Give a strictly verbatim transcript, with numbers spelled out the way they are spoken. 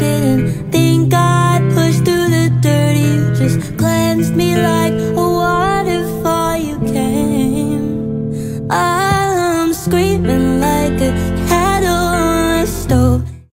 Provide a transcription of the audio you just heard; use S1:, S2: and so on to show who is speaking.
S1: didn't think I'd push through the dirt. You just cleansed me like a waterfall. You came, I'm screaming like a